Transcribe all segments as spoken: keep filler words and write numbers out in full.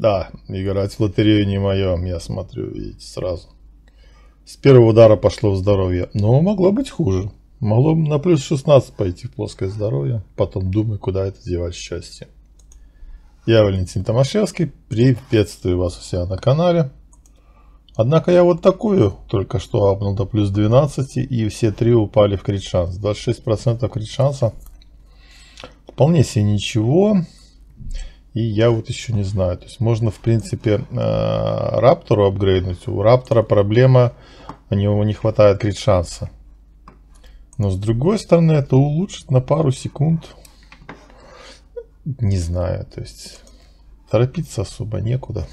Да, играть в лотерею не мое, я смотрю, видите, сразу. С первого удара пошло в здоровье, но могло быть хуже. Могло на плюс шестнадцать пойти в плоское здоровье, потом думай, куда это девать счастье. Я Валентин Томашевский, приветствую вас у себя на канале. Однако я вот такую только что апнул до плюс двенадцати, и все три упали в крит шанс. двадцать шесть процентов крит шанса. Вполне себе ничего. И я вот еще не знаю. То есть можно, в принципе, Раптору апгрейднуть. У Раптора проблема, у него не хватает крит шанса. Но с другой стороны, это улучшит на пару секунд. Не знаю. То есть торопиться особо некуда.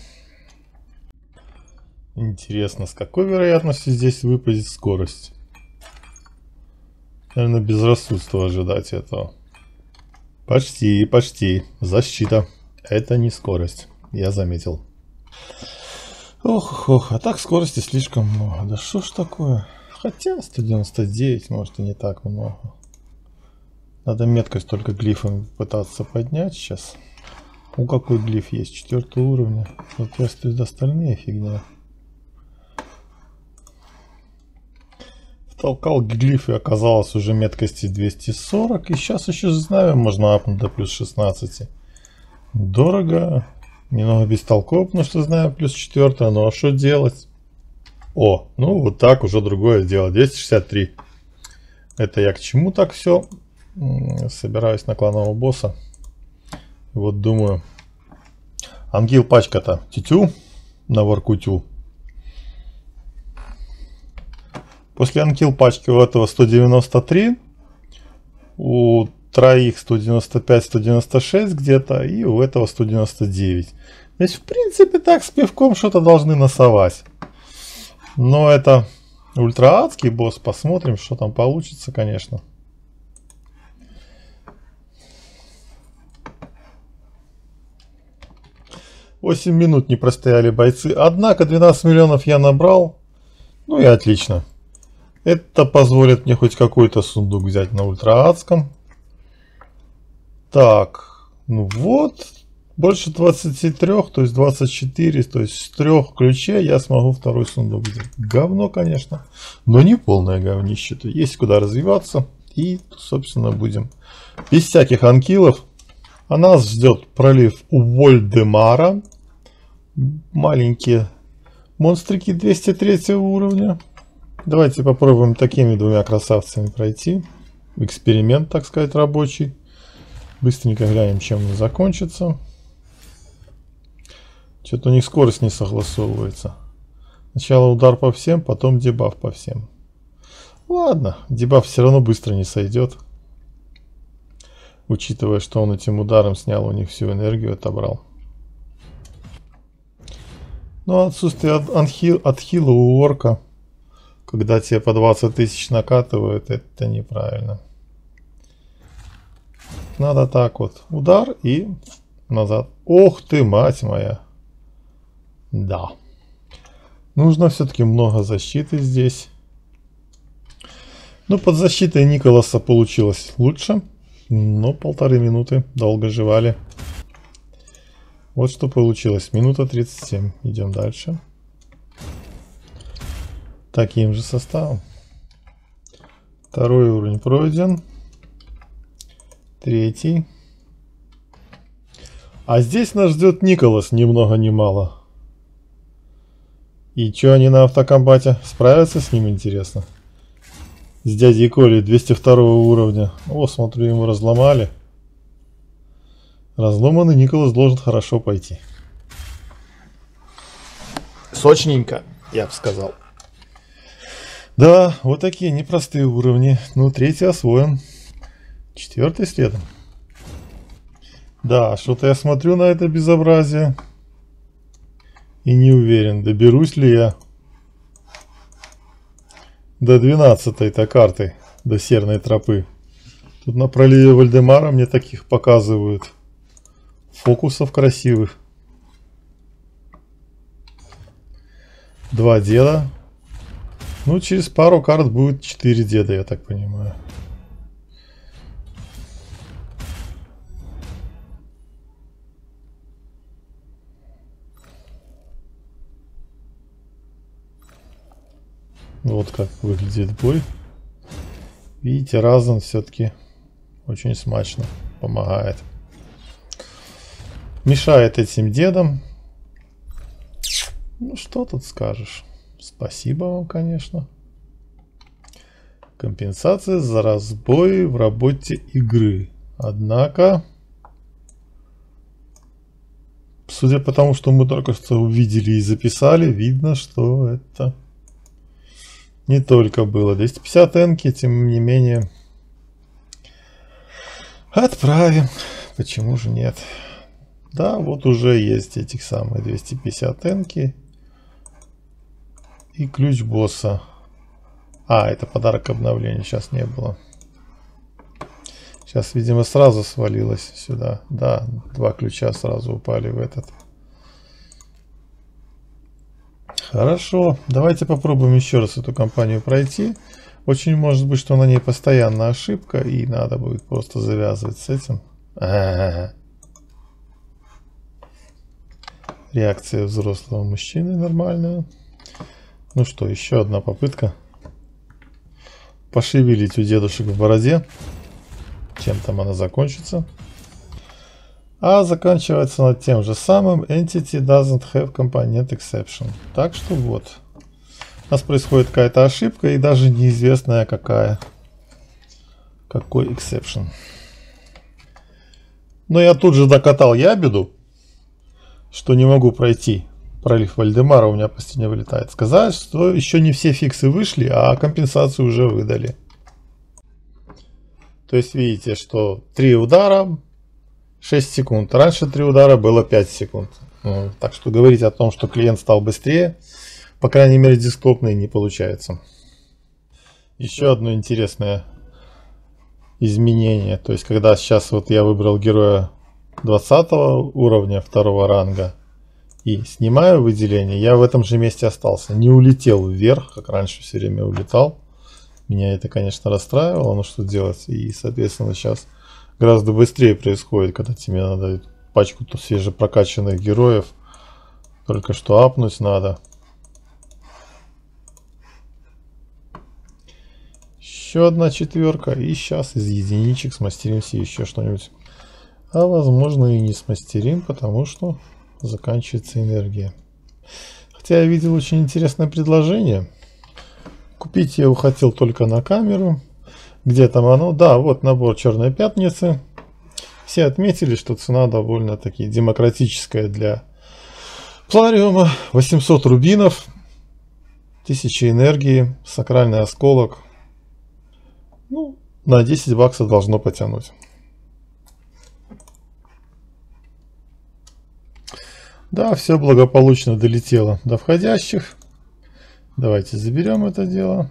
Интересно, с какой вероятностью здесь выпадет скорость? Наверное, безрассудство ожидать этого. Почти, почти. Защита. Это не скорость. Я заметил. Ох, ох, а так скорости слишком много. Да что ж такое? Хотя сто девяносто девять, может, и не так много. Надо меткость только глифом пытаться поднять сейчас. У какой глиф есть? Четвертого уровня. Соответствует остальные фигня. Толкал глиф, и оказалось уже меткости двести сорок. И сейчас еще знаю, можно апнуть до плюс шестнадцати. Дорого. Немного бестолково, потому что знаю плюс четыре. Ну а что делать? О, ну вот так уже другое дело. двести шестьдесят три. Это я к чему так все? Собираюсь на кланового босса. Вот думаю. Ангил пачка-то. Тютю. На воркутю. После анкил пачки у этого сто девяносто три, у троих сто девяносто пять — сто девяносто шесть где-то, и у этого сто девяносто девять. То есть, в принципе, так с пивком что-то должны носовать. Но это ультраадский босс, посмотрим, что там получится, конечно. восемь минут не простояли бойцы, однако двенадцать миллионов я набрал, ну и отлично. Это позволит мне хоть какой-то сундук взять на ультраадском. Так, ну вот, больше двадцати трёх, то есть двадцать четыре, то есть с трех ключей я смогу второй сундук взять. Говно, конечно, но не полное говнище. То есть куда развиваться, и, собственно, будем без всяких анкилов. А нас ждет пролив у Вольдемара. Маленькие монстрики двести третьего уровня. Давайте попробуем такими двумя красавцами пройти. Эксперимент, так сказать, рабочий. Быстренько глянем, чем он закончится. Что-то у них скорость не согласовывается. Сначала удар по всем, потом дебаф по всем. Ладно, дебаф все равно быстро не сойдет. Учитывая, что он этим ударом снял у них всю энергию, отобрал. Но отсутствие отхил, отхила у орка, когда тебе по двадцать тысяч накатывают, это неправильно. Надо так вот. Удар и назад. Ох ты, мать моя. Да. Нужно все-таки много защиты здесь. Ну, под защитой Николаса получилось лучше. Но полторы минуты. Долго жевали. Вот что получилось. Минута тридцать семь. Идем дальше. Таким же составом. Второй уровень пройден. Третий. А здесь нас ждет Николас, ни много ни мало. И что они на автокомбате? Справятся с ним, интересно? С дядей Колей двести второго уровня. О, смотрю, ему разломали. Разломанный Николас должен хорошо пойти. Сочненько, я бы сказал. Да, вот такие непростые уровни. Ну, третий освоен. Четвертый следом. Да, что-то я смотрю на это безобразие. И не уверен, доберусь ли я до двенадцатой-то карты, до серной тропы. Тут на проливе Вольдемара мне таких показывают. Фокусов красивых. Два деда. Ну, через пару карт будет четыре деда, я так понимаю. Вот как выглядит бой. Видите, Разан все-таки очень смачно помогает. Мешает этим дедам. Ну что тут скажешь. Спасибо вам, конечно. Компенсация за разбой в работе игры. Однако, судя по тому, что мы только что увидели и записали, видно, что это не только было. двести пятьдесят энки, тем не менее, отправим. Почему же нет? Да, вот уже есть этих самых двести пятьдесят энки и ключ босса. А, это подарок обновления, сейчас не было. Сейчас, видимо, сразу свалилось сюда. Да, два ключа сразу упали в этот. Хорошо, давайте попробуем еще раз эту кампанию пройти. Очень может быть, что на ней постоянно ошибка, и надо будет просто завязывать с этим. А-а-а. Реакция взрослого мужчины нормальная. Ну что, еще одна попытка пошевелить у дедушек в бороде. Чем там она закончится. А заканчивается над тем же самым. Entity doesn't have component exception. Так что вот. У нас происходит какая-то ошибка, и даже неизвестная какая. Какой exception. Но я тут же докатал ябеду, что не могу пройти. Пролив Вальдемара у меня по стене вылетает. Сказать, что еще не все фиксы вышли, а компенсацию уже выдали. То есть видите, что три удара, шесть секунд. Раньше три удара было пять секунд. Ну, так что говорить о том, что клиент стал быстрее, по крайней мере десктопный, не получается. Еще одно интересное изменение. То есть когда сейчас вот я выбрал героя двадцатого уровня второго ранга и снимаю выделение, я в этом же месте остался. Не улетел вверх, как раньше все время улетал. Меня это, конечно, расстраивало, но что делать. И, соответственно, сейчас гораздо быстрее происходит, когда тебе надо пачку свежепрокачанных героев. Только что апнуть надо. Еще одна четверка. И сейчас из единичек смастеримся еще что-нибудь. А возможно и не смастерим, потому что заканчивается энергия. Хотя я видел очень интересное предложение. Купить я его хотел только на камеру. Где там оно? Да, вот набор Черной Пятницы. Все отметили, что цена довольно-таки демократическая для Плариума. восемьсот рубинов, тысяча энергии, сакральный осколок. Ну, на десять баксов должно потянуть. Да, все благополучно долетело до входящих. Давайте заберем это дело.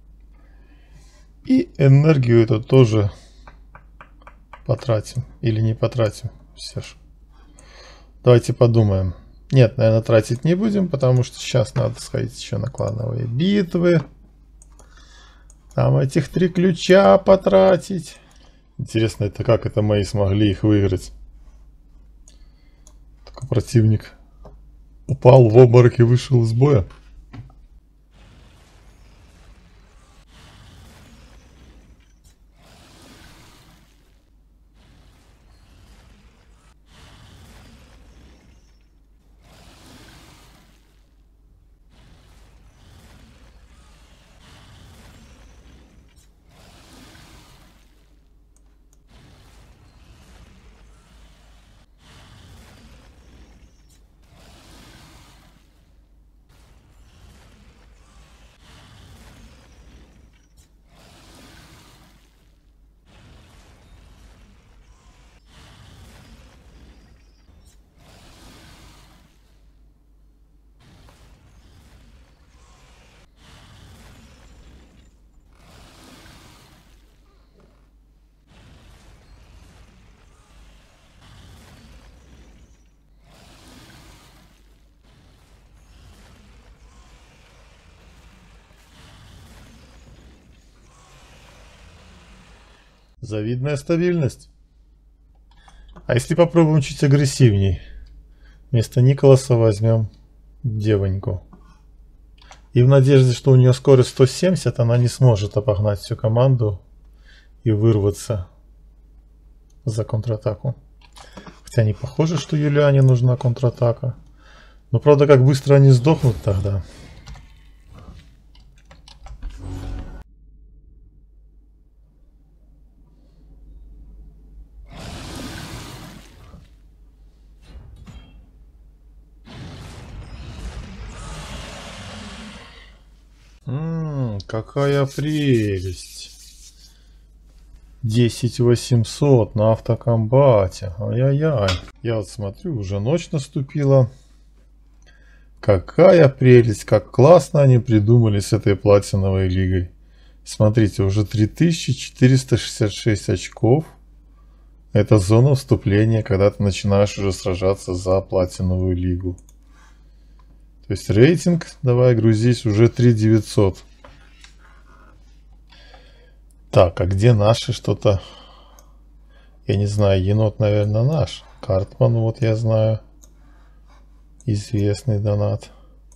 И энергию эту тоже потратим. Или не потратим. Все ж. Давайте подумаем. Нет, наверное, тратить не будем, потому что сейчас надо сходить еще на клановые битвы. Там этих три ключа потратить. Интересно, это как это мои смогли их выиграть. Только противник упал в обморок и вышел из боя. Завидная стабильность. А если попробуем чуть агрессивней? Вместо Николаса возьмем девоньку. И в надежде, что у нее скорость сто семьдесят, она не сможет обогнать всю команду и вырваться за контратаку. Хотя не похоже, что Юлиане нужна контратака. Но правда, как быстро они сдохнут тогда. Ммм, какая прелесть. десять восемьсот на автокомбате. Ай-яй-яй. Я вот смотрю, уже ночь наступила. Какая прелесть, как классно они придумали с этой платиновой лигой. Смотрите, уже три тысячи четыреста шестьдесят шесть очков. Это зона вступления, когда ты начинаешь уже сражаться за платиновую лигу. То есть рейтинг, давай грузись, уже три тысячи девятьсот. Так, а где наши что-то? Я не знаю, енот, наверное, наш. Картман, вот я знаю. Известный донат.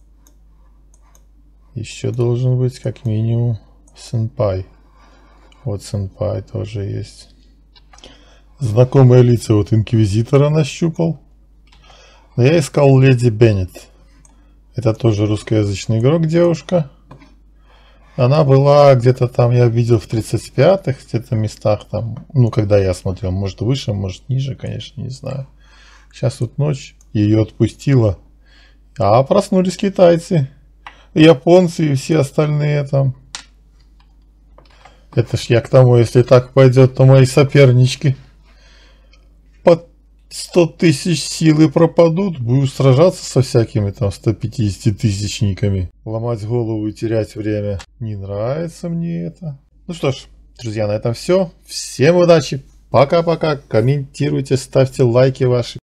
Еще должен быть как минимум Сенпай. Вот Сенпай тоже есть. Знакомые лица, вот Инквизитора нащупал. Но я искал Леди Беннет. Это тоже русскоязычный игрок, девушка. Она была где-то там, я видел, в тридцать пятых где-то местах там. Ну, когда я смотрел, может выше, может ниже, конечно, не знаю. Сейчас вот ночь, ее отпустила. А проснулись китайцы, японцы и все остальные там. Это ж я к тому, если так пойдет, то мои сопернички под сто тысяч силы пропадут. Буду сражаться со всякими там сто пятидесятитысячниками. Ломать голову и терять время. Не нравится мне это. Ну что ж, друзья, на этом все. Всем удачи. Пока-пока. Комментируйте, ставьте лайки ваши.